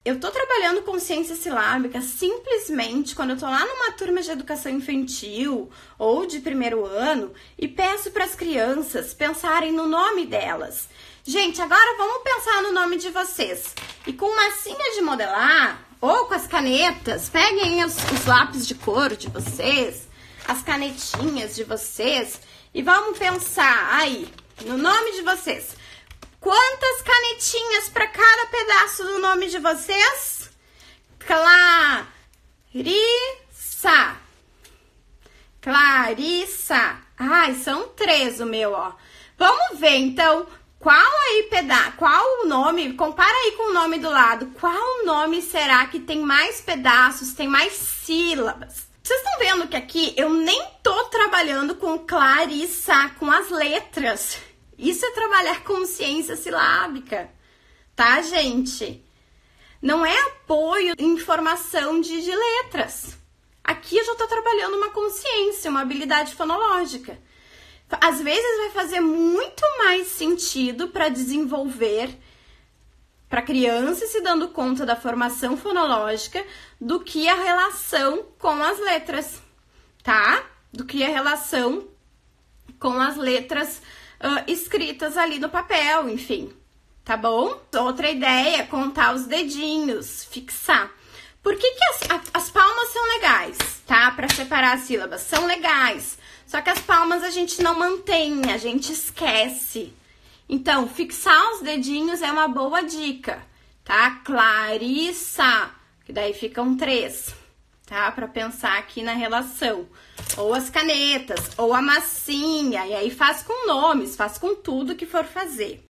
Eu tô trabalhando consciência silábica simplesmente quando eu tô lá numa turma de educação infantil ou de primeiro ano e peço para as crianças pensarem no nome delas. Gente, agora vamos pensar no nome de vocês. E com massinha de modelar ou com as canetas, peguem os lápis de cor de vocês, as canetinhas de vocês e vamos pensar aí no nome de vocês. Quantas canetinhas para cada pedaço do nome de vocês? Clarissa. Clarissa. Ai, são 3 o meu, ó. Vamos ver, então, qual o nome, compara aí com o nome do lado. Qual nome será que tem mais pedaços, tem mais sílabas? Vocês estão vendo que aqui eu nem tô trabalhando com Clarissa, com as letras. Isso é trabalhar consciência silábica, tá, gente? Não é apoio em formação de letras. Aqui eu já tô trabalhando uma consciência, uma habilidade fonológica. Às vezes vai fazer muito mais sentido para desenvolver para a criança se dando conta da formação fonológica do que a relação com as letras, tá? Do que a relação com as letras escritas ali no papel, enfim, tá bom? Outra ideia, contar os dedinhos, fixar. Por que as palmas são legais, tá? Para separar as sílabas, são legais. Só que as palmas a gente não mantém, a gente esquece. Então, fixar os dedinhos é uma boa dica, tá? Clarissa, que daí ficam 3, tá? Para pensar aqui na relação. Ou as canetas, ou a massinha, e aí faz com nomes, faz com tudo que for fazer.